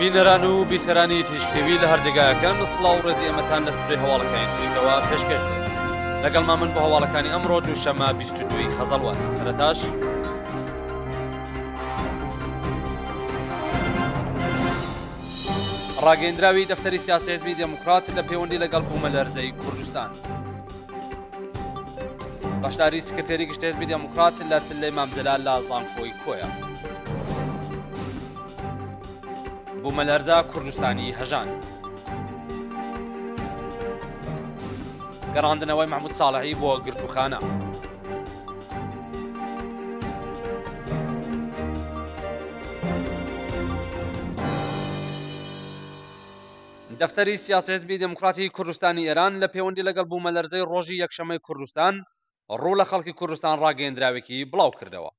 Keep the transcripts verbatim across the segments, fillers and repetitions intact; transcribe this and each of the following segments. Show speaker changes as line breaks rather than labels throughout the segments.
بینەران و بیسەرانی تیشکتیوی لە هەرجێگایەکان سڵاو و ڕێزی ئەمەتان لە سبەی هەواڵەکانی تیشکەوە پێشکەش بێت. لەگەڵمان من بۆ هەواڵەکانی ئەمڕۆ دووشەمە بیست و دووی خەزەڵوان. سەرەتاش ڕاگەیەندراوی دەفتەری سیاسی حیزبی دموکرات لە پەیوەندی لەگەڵ بوومەلەرزەی کوردستان. بەشداری سکرتێری گشتی حیزبی دموکرات لە چلەی مامجەلال لە زانکۆی کۆیە. بوومەلەرزە کوردستانی هەژان. گەڕاندنەوەی محمود ساڵحی بۆ گرتوخانە. دەفتەری سیاسی حیزبی دموکراتی کوردستانی ئێران لە پەیوەندی لەگەڵ بوومەلەرزەی ڕۆژی یەکشەمەی کوردستان ڕوو لە خەڵکی کوردستان ڕاگەیەندراوێکی بڵاو کردەوە.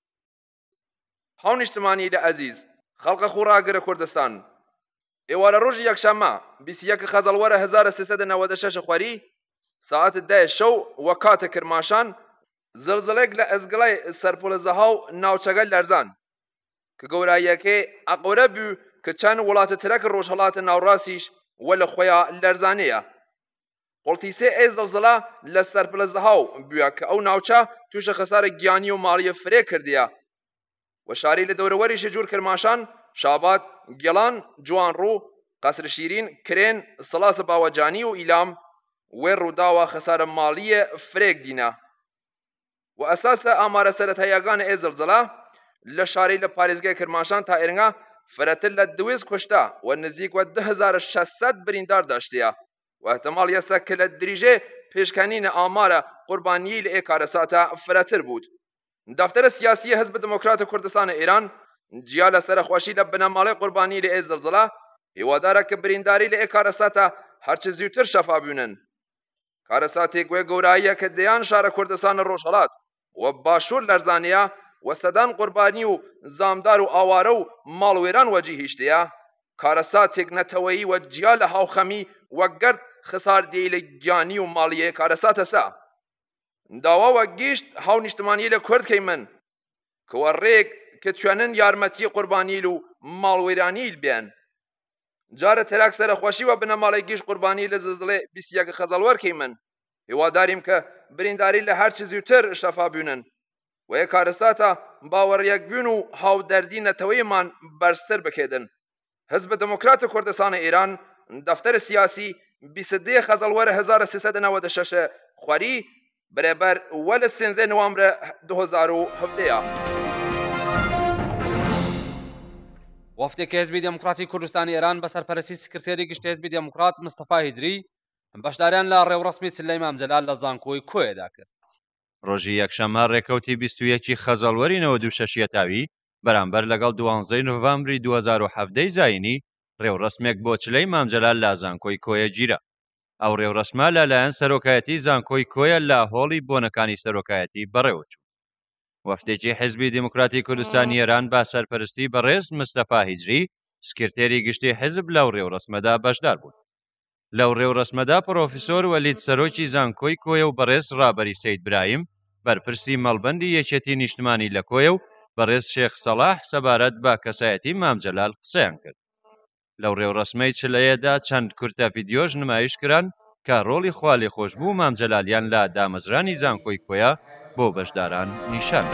هاو نیشتمانی لە ئەزیز خەڵقە خوڕاگرە کوردستان ئێوارە ڕۆژی یەکشەمە بیست و یەک خەزەڵوەرە هەزار و سێسەد و نەوەدە شەش خواری ساعت دە شەو وە کاتە کرماشان زلزلەیەک لە ئەزگڵای سەرپۆلەزەها و ناوچەگە لەرزان کە گەوراییەکەی ئەقۆرە بوو کە چەند وڵاتە ترەک ڕۆژهەڵاتە ناوڕاستیش وە لە خۆیان لەرزانەیە. قوڵتیسێ ئەی زلزلە لە سەرپۆلەزەها و بووە کە ئەو ناوچە تووشە خەسارە گیانی و ماڵیە فرێ کردیە و شاری لە دەورەوەریشە جوور کرماشان شابات گێڵان جوانڕوو قەسر شیرین کرێن سەلاسە باوەجانی و ئیلام وێ ڕووداوە خەسارە ماڵیە فرێک دینە و ئەساسە ئامارە سەرەتاییەکانی ئەی زلزلە لە شاری لە پارێزگای کرماشان تا ئێرنگا فرەتر لە دوێز کوشتە و نزیک وە ده هەزار و شەشسەد بریندار داشتیە و احتمال یەسە کە لە دریژێ پێشکەنینە ئامارە قوربانیی لە ئێ کارەساتە فرەتر بوود. دەفتەرە سیاسی حزب دموکراتە کوردستانە ئێران جیا لە سەرخۆشی لە بنەماڵی قوربانی لە ئێ زلزلە هیوادارە کە برینداری لە ئێ کارەساتە هەرچە زیوتر شەفا بوونن. کارەساتێک وێ گەوراییە کە دەیان شارە کوردستانە ڕۆژهەڵات و باشوور لەرزانەیە و سەدان قوربانی و زامدار و ئاوارە و ماڵوێران وەجی هیشتەیە کارەساتێک نەتەوەیی و جیا لە هاوخەمی وە گەرد خساردەی لە گیانی و ماڵیە کارەساتە سا. داواوە گیشت هاو نیشتمانی لە کوردکەی من کەوە ڕێک کە توێنن یارمەتی قوربانیل و ماڵوێرانیل بێن. جارە تەراک سەرخۆشی و بنەماڵی گیشت قوربانی لە زلزلەی بیست و یەک خەزەڵوەرکەی من هیواداریم کە برینداری لە هەرچ زیوتر شەفا بوونن و یە کارەساتە باوەڕیەک بوون و هاودەردی نەتەوەیمان بەرزتر بکێدن. حزب دموکراتە کوردستانە ئێران دەفتەرە سیاسی بیست و دێ خەزەڵوەرە هەزار و سێسەد و نەوەدە شەش خواری بەرەبەر وە لە سێنزە نوامبرە دوو هەزار و هەڤدەیە.
وەفتێکی حیزبی دموکراتی کوردستانی ئێران بە سەرپەرستی سکرتێری گشتی حیزبی دموکرات مستەفا هیزری بەشداریان لە ڕێوڕەسمی چلەی مامجەلال لە زانکۆی کۆیەدا کرد.
ڕۆژی یەکشەمە ڕێکەوتی بیست و یەکی خەزەڵوەری نەوەد و شەشیە تاوی بەرامبەر لەگەڵ دوانزەی نۆڤەمبری دوو هەزار و هەڤدەی زاینی ڕێوڕەسمێک بۆ چلەی مامجەلال لە زانکۆی کۆیە گیرە. ئەو ڕێوڕەسمە لەلایەن سەرۆکایەتی زانکۆی کۆیە لە هۆڵی بۆنەکانی سەرۆکایەتی بەڕێوەچوو. وەفتێکی حیزبی دموکراتی کوردستانی ئێران با سەرپەرستی بەڕێز مستەفا هیزری سکرتێری گشتی حیزب لەو ڕێوڕەسمەدا بەشدار بوون. لەو ڕێوڕەسمەدا پرۆفیسۆر وەلید سەرۆکی زانکۆی کۆیە و بەڕێز ڕابەری سەید برایم بەرپرسی مەڵبەندی یەکێتی نیشتمانی لە کۆیە و بەڕێز شێخ سەلاح سەبارەت بە کەسایەتی مامجەلال قسەیان کرد. لەو ڕێوڕەسمەی چلەیەدا چەند کورتە ڤیدیۆش نمایش کران کە ڕۆڵی خوالی خۆشببوو مامجەلالیان لە دامەزرانی زانکۆی کۆیە بۆ بەشداران نیشان.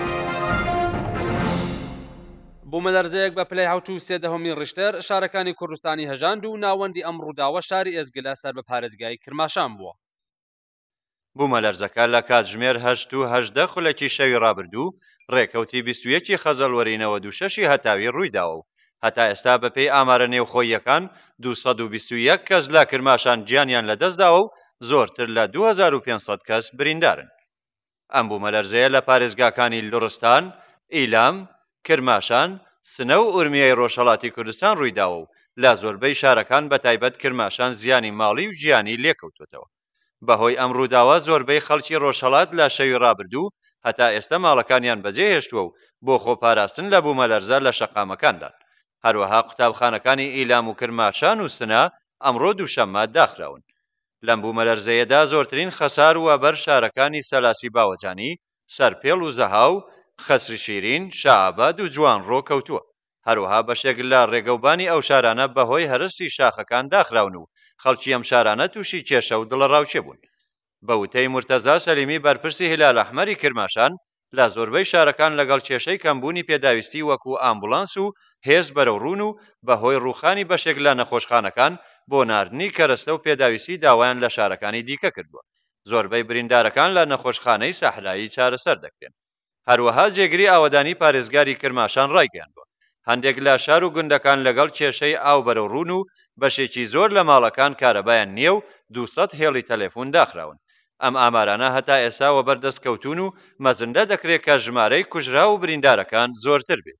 بوومەلەرزەیەک بە پلەی حوت و سێ دەهەمی ڕیشتەر شارەکانی کوردستانی هەژاند و ناوەندی ئەم ڕووداوە شاری ئێزگلە سەر بە پارێزگای کرماشان بووە.
بوومەلەرزەکە لە کاتژمێر هەشت و هەژدە خولەکی شەوی ڕابردوو ڕێکەوتی بیست و یەکی خەزەڵوەری نەوەد و شەشی هەتاوی ڕوویداوە و هەتا ئێستا بەپێی ئامارە نێوخۆییەکان دووسەد و بیست و یەک کەس لە کرماشان گیانیان لەدەستداوە و زۆرتر لە دوو هەزار و پێنجسەد کەس بریندارن. ئەم بوومەلەرزەیە لە پارێزگاکانی لوڕستان، ئیلام، کرماشان، سنە و ئورمیای ڕۆژهەڵاتی کوردستان ڕوویداوە و لە زۆربەی شارەکان بەتایبەت کرماشان زیانی ماڵی و ژیانی لێکەوتوتەوە. بەهۆی ئەم ڕووداوە زۆربەی خەڵکی ڕۆژهەڵات لە شەوی ڕابردوو هەتا ئێستا ماڵەکانیان بەجێهێشتووە و بۆ خۆپاراستن لە بوومەلەرزە لە شەقامەکاندان. هەروەها قوتابخانەکانی ئیلام و کرماشان و سنە ئەمڕۆ دووشەممە داخراون. لەم بوومەلەرزەیەدا زۆرترین خەسار وە بەر شارەکانی سەلاسی باوەجانی، سەرپێڵ و زەهاو، خەسر شیرین، شەعاباد و جوانڕۆ کەوتووە. هەروەها بەشێک لە ڕێگەوبانی ئەو شارانە بەهۆی هەرسی شاخەکان داخراون و خەڵکی ئەم شارانە تووشی کێشە و دڵەڕاوچێ بوون. بە وتەی مورتەزا سەلیمی بەرپرسی هلال ئەحمەری کرماشان لە زۆربەی شارەکان لەگەڵ کێشەی کەمبوونی پێداویستی وەکو ئامبولانس و هێز بەرەوڕون و بەهۆی ڕووخانی بەشێک لە نەخۆشخانەکان بۆ ناردنی کەرەستە و پێداویستی داوایان لە شارەکانی دیکە کردووە. زۆربەی بریندارەکان لە نەخۆشخانەی ساحلایی چارەسەر دەکرێن. هەروەها جێگری ئاوەدانی پارێزگاری کرماشان ڕایگەیاندووە. هەندێک لە شار و گوندەکان لەگەڵ کێشەی ئاو بەرەوڕون و بەشێکی زۆر لە ماڵەکان کارەبایان نییە و دووسەد هێڵی تەلەفۆن داخراون. ئەم ئامارانە هەتا ئێستا وەبەردەستکەوتون و مەزندە دەکرێت کە ژمارەی کوژرا و بریندارەکان زۆرتر بێت.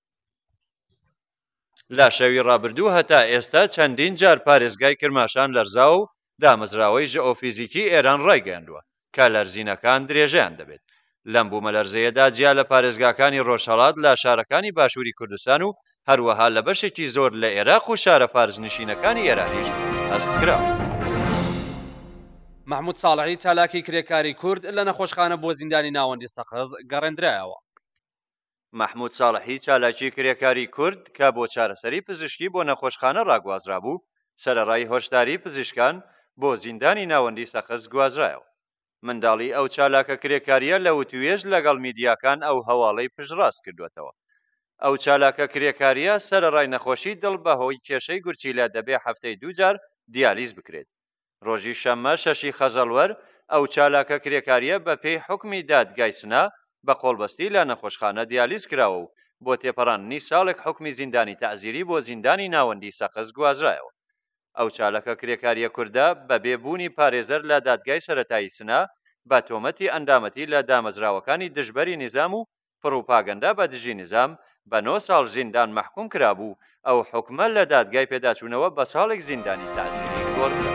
لە شەوی ڕابردوو هەتا ئێستا چەندین جار پارێزگای کرماشان لەرزا و دامەزراوەی ژئۆفیزیکی ئێران ڕایگەیاندووە کە لەرزینەکان درێژەیان دەبێت. لەم بوومەلەرزەیەدا جیا لە پارێزگاکانی ڕۆژهەڵات لە شارەکانی باشووری کوردستان و هەروەها لە بەشێکی زۆر لە عێراق و شارە فارزنشینەکانی ئێرانیش هەست کراوە.
محمود ساڵحی چالاکی کرێکاری کورد لە نەخۆشخانە بۆ زیندانی ناوەندی سەقز گەڕێنرایەوە.
محمود ساڵحی چالاکی کرێکاری کورد کە بۆ چارەسەری پزیشکی بۆ نەخۆشخانە ڕاگوازرا بوو سەرەڕای هۆشداری پزیشکان بۆ زیندانی ناوەندی سەقز گوازرایەوە. منداڵی ئەو چالاکە کرێکاریە لە وتوێژ لەگەڵ میدیاکان ئەو هەواڵەی پشتڕاست کردوێتەوە. ئەو چالاکە کرێکاریە سەرەڕای نەخۆشی دڵ بەهۆی کێشەی گورچی لە دەبێ هەفتەی دووجار دیالیز بکرێت. ڕۆژی شەممە شەشی خەزەڵوەر ئەو چالاکە کرێکاریە بە پێی حکمی دادگای سنا بە قۆڵبەستی لە نەخۆشخانە دیالیز کراوە و بۆ تێپەڕاندنی ساڵێک حکمی زیندانی تەعزیری بۆ زیندانی ناوەندی سەقز گوازرایەوە. ئەو چالەکە کرێکاریە کووردە بە بێبوونی پارێزەر لە دادگای سەرەتایی سنا بە تۆمەتی ئەندامەتی لە دامەزراوەکانی دژبەری نظام و پڕوپاگەندا بە دژی نظام بە نۆ ساڵ زیندان مەحکوم کرابوو. ئەو حکومە لە دادگای پێداچوونەوە بە ساڵێک زیندانی تەعزیری گۆڕکرا.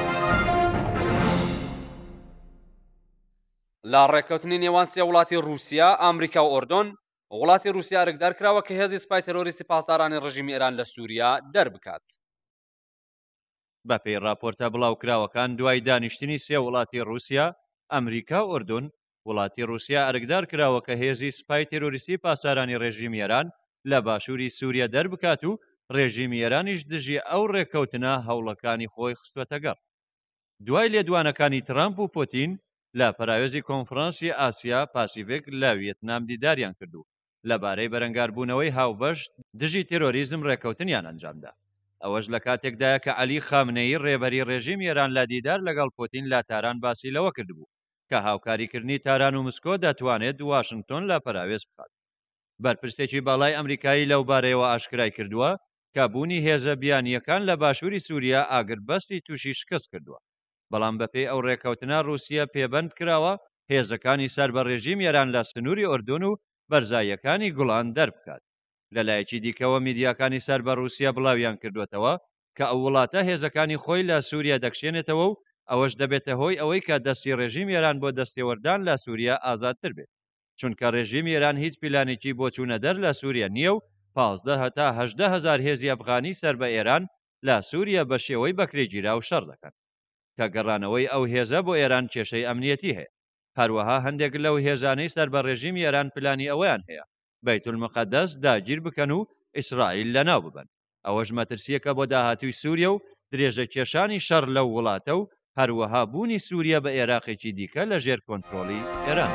لا ڕێککەوتنی نێوان سێ وڵاتی رووسیا، ئەمریکا و ئۆردۆن، وڵاتی رووسیا ڕێکدار کراوە کە هێزی سپای تەرۆریستی پاسدارانی ڕژیمی ئێران لە سووریا دەربکات.
بەپێی راپۆرتە بڵاوکراوەکان دوای دانیشتنی سێ وڵاتی رووسیا، ئەمریکا و ئۆردۆن، وڵاتی رووسیا ئەرکدار کراوە کە هێزی سپای تەرۆریستی پاسدارانی ڕێژیمی ئێران لە باشووری سووریا دەربکات و ڕێژیمی ئێرانیش دژی ئەو ڕێککەوتنە هەوڵەکانی خۆی خستوەتە گەڕ. دوای لێدوانەکانی ترامپ و پۆتین لە پەراوێزی کۆنفرانسی ئاسیا پاسیفیک لە ڤیەتنام دیداریان کردو لەبارەی بەرەنگاربوونەوەی هاوبەشت دژی تێرۆریزم ڕێککەوتنیان ئەنجامدا. ئەوەش لە کاتێکدایە کە عەلی خامنەیی ڕێبەری ڕێژیمی ئێران لە دیدار لەگەڵ پۆتین لە تاران باسی لەوە کردبوو کە هاوکاریکردنی تاران و مسکۆ دەتوانێت واشنگتۆن لە پەراوێز بخات. بەرپرسێکی باڵای ئەمریکایی لەو بارەیەوە ئاشکرای کردووە کە بوونی هێزە بیانیەکان لە باشووری سووریا ئاگربەستی تووشی شکست کردووە. بەڵام بەپێی ئەو ڕێککەوتنە رووسیا پێبەند کراوە هێزەکانی سەر بە ڕێژیم ئێران لە سنووری ئۆردۆن و بەرزاییەکانی گوڵان دەربکات. لەلایەکی دیکەوە میدیاکانی سەر بە رووسیا بڵاویان کردوێتەوە کە ئەو وڵاتە هێزەکانی خۆی لە سووریا دەکشێنێتەوە و ئەوەش دەبێتە هۆی ئەوەی کە دەستی ڕێژیم ئێران بۆ دەستێوەردان لە سووریا ئازادتر بێت، چونکە ڕێژیم ئێران هیچ پیلانێکی بۆ چوونە دەر لە سووریا نییە و پازدە هەتا هەژدە هەزار هێزی ئەفغانی سەر بە ئێران لە سووریا بە شێوەی بەکرێگیرا و شەڕ دەکەن کە گەڕانەوەی ئەو هێزە بۆ ئێران کێشەی ئەمنیەتی هەیە. هەروەها هەندێک لەو هێزانەی سەر بە ڕێژیمی ئێران پلانی ئەوەیان هەیە بەیتولمەقەدەس داگیر بکەن و ئیسرائیل لەناو ببن. ئەوەش مەترسیەکە بۆ داهاتووی سووریا و درێژە کێشانی شەڕ لەو وڵاتە و هەروەها بوونی سووریا بە عێراقێکی دیکە لە ژێر کۆنتڕۆڵی ئێران.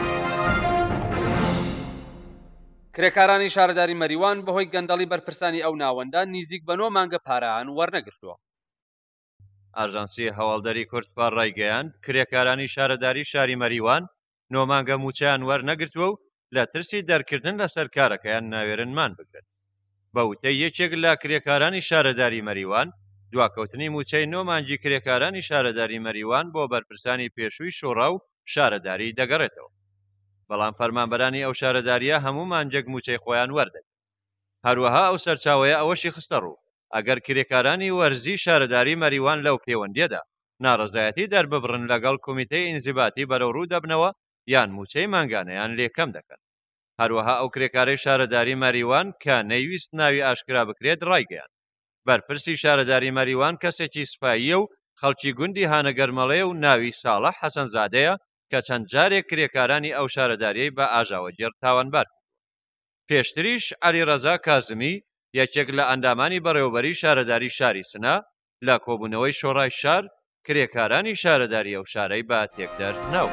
کرێکارانی شارەداری مەریوان بەهۆی گەندەڵی بەرپرسانی ئەو ناوەندە نزیک بە نۆ مانگە پارەیان وەرنەگرتووە.
ئاژانسی هەواڵدەری کوردپار ڕایگەیاند کرێکارانی شارەداری شاری مەریوان نۆ مانگە موچەیان وەرنەگرتووە و لە ترسی دەرکردن لەسەر کارەکەیان ناوێرنمان بگرن. بە وتەی یەکێک لە کرێکارانی شارەداری مەریوان دواکەوتنی موچەی نۆ مانگی کرێکارانی شارەداری مەریوان بۆ بەرپرسانی پێشووی شۆڕا و شارەداری دەگەڕێتەوە. بەڵام فەرمانبەرانی ئەو شارەداریە هەموو مانجێک موچەی خۆیان وەردەگرن. هەروەها ئەو سەرچاوەیە ئەوەشی خستە ڕوو ئەگەر کرێکارانی وەرزی شارەداری مەریوان لەو پەیوەندیەدا ناڕەزایەتی دەرببڕن لەگەڵ کۆمیتەی ئینزیباتی بەرەوڕوو دەبنەوە یان موچەی مانگانەیان لێکەم دەکەن. هەروەها ئەو کرێکارەی شارەداری مەریوان کە نەیویست ناوی ئاشکرا بکرێت ڕایگەیاند بەرپرسی شارەداری مەریوان کەسێکی سپاییە و خەڵکی گوندی هانەگەرمەڵێ و ناوی ساڵح حەسەنزادەیە کە چەند جارێک کرێکارانی ئەو شارەداریەی بە ئاژاوەگێر تاوانبار کردووە. پێشتریش عەلیڕەزا کازمی یەکێک لە ئەندامانی بەڕێوەبەری شارەداری شاری سنە لە کۆبوونەوەی شۆڕای شار کرێکارانی شارەداری ئەو شارەی بە تێکدەر نەوت.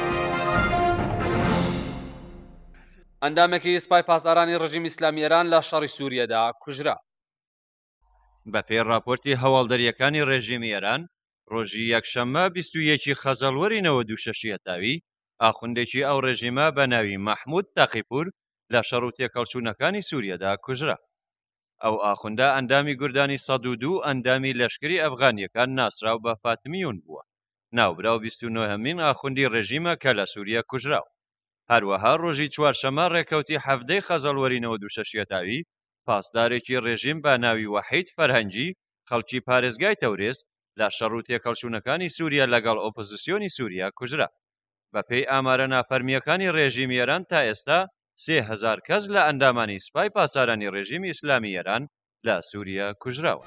ئەندامێکی سپای پاسدارانی ڕژیمی ئیسلامی ئێران لە شەڕی سووریەدا کوژرا.
بە پێی راپۆرتی هەواڵدەریەکانی ڕێژیمی ئێران ڕۆژی یەکشەممە بیست و یەکی خەزەڵوەری نەوەد و شەشی هەتاوی ئاخوندێکی ئەو ڕێژیمە بە ناوی مەحموود تەقیپور لە شەڕ و تێکەڵچوونەکانی سووریەدا کوژرا. ئەو ئاخوندە ئەندامی گوردانی سەد و دوو ئەندامی لەشکری ئەفغانیەکان ناسراو بە فاتمیون بووە، ناوبراو بیست و نۆهەمین ئاخوندی ڕێژیمە کە لە سووریە کوژراو. هەروەها ڕۆژی چوارشەمە ڕێکەوتی هەفتەی خەزەڵوەری نەوەد و شەشی هەتاوی پاسدارێکی ڕێژیم بە ناوی وەحید فەرهەنگی خەڵکی پارێزگای تەورێز لە شەڕ و تێکەڵچوونەکانی سووریا لەگەڵ ئۆپۆزیسیۆنی سووریا کوژرا. بە پێی ئامارە نافەرمیەکانی ڕێژیمی ئێران تا ئێستا سێ هەزار کەس لە ئەندامانی سپای پاسدارانی ڕێژیمی ئیسلامی ئێران لە سووریا کوژراوە.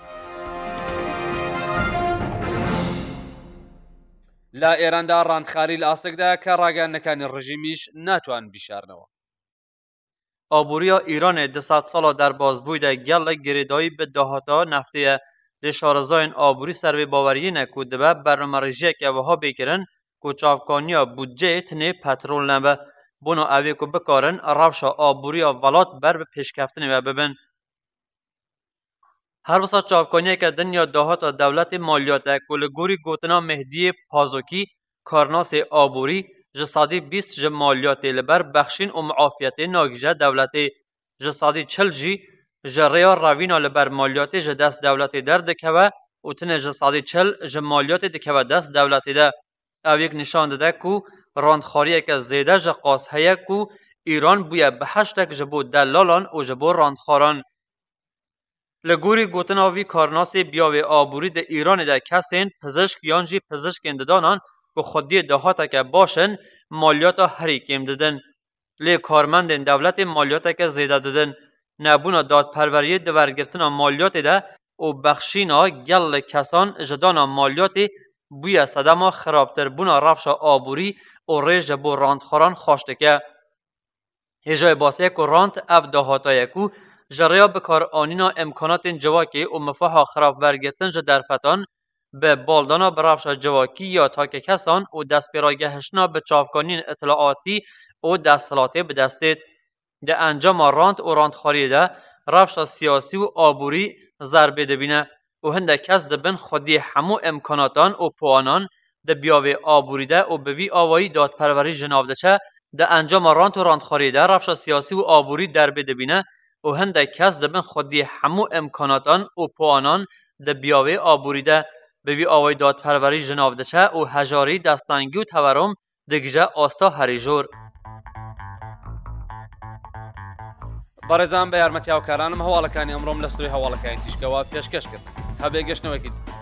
لە ئێراندا ڕاندخاری لە ئاستێکدا کە ڕاگەیاندنەکانی ڕژیمیش ناتوان بیشارنەوە.
ئابوووریە ئیرانê di sed sala derbasbûyî de gelek girêdayî bi dahata neftiye lê şarezayên abûrî servêbaweriyê ku dibe bernamerêjiyeke wiha bêkirin ku çavkaniya budceyê tinê petrol nebe. Bûna evê ku bikarin rewşa abûriya welat ber bi pêşkeftinê ve bibin. Her wisa çavkaniyeke dinya dahata dewletê maliyat e ku li gorî gotina Mehdiyê Pazokî karnasê abûrî ji sedî bîst ji maliyatê li ber bexşîn û muafiyetê nagîje dewletê. Ji sedî çil jî ji rêya revîna li ber maliyatê ji dest dewletê derdikeve û tinê ji sedî çil ji maliyatê dikeve dest dewletê de. Ev yek nîşan dide ku randxariyeke zêde ji qas heye ku Îran bûye bi heştek ji bo delalan û ji bo randxaran. Li gorî gotina vî karnasê biyavê abûrî di Îranê de kesên pizîşk yan jî pizîşkên didanan ku xwediyê dahateke baş in maliyata herî kêm didin. Lê karmendên dewletê maliyateke zêde didin. Nebûna dadperweriyê di wergirtina maliyatê de û bexşîna gelek kesan ji dana maliyatê bûye sedema xirabtirbûna rewşa abûrî û rê ji bo randxwaran xweş dike. Hêjayê basê ku rand ev dahataye ku ji rêya bikaranîna imkanatên civakê û mifaha xirab wergirtin ji derfetan bi baldana bi rewşa civakî ya takekesan û destpêragehiştina bi çavkaniyên îtlaatî û desthilatê bi destê. Di encama rand û randxwariyê de rewşa siyasî û abûrî zerbê dibîne û hindek kes dibin xwediyê hemû imkanatan û puanan di biyavê abûrî de û bi vî awayî dadperwerî ji nav diçe. Di encama rand û randxwariyê de rewşa siyasî û abûrî derbê dibîne û hindek kes dibin xwediyê hemû imkanatan û puanan di biyavê abûrî de bi vî awayî dadperwerî ji nav diçe û hejarî, destengî û tewerom digije asta herî jor.
بەڕێزان بە یارمەتی هاوکارانم هەواڵەکانی ئەمڕۆم لە سوی هەواڵەکانی تیشکەوە پێشکەش کرد. هەبێ گەشتنەوەکی